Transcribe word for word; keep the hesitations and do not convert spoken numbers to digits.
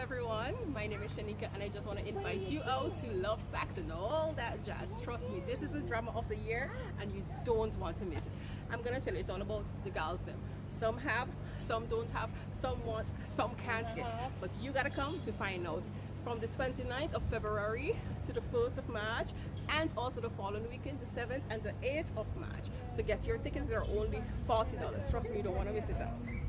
everyone, my name is Shanika and I just want to invite you out to Love, Sex and all that jazz. Trust me, this is the drama of the year and you don't want to miss it. I'm gonna tell you, it's all about the gals them. Some have, some don't have, some want, some can't get, but you gotta come to find out. From the twenty-ninth of February to the first of March, and also the following weekend, the seventh and the eighth of March. So get your tickets, they're only forty dollars. Trust me, you don't want to miss it out.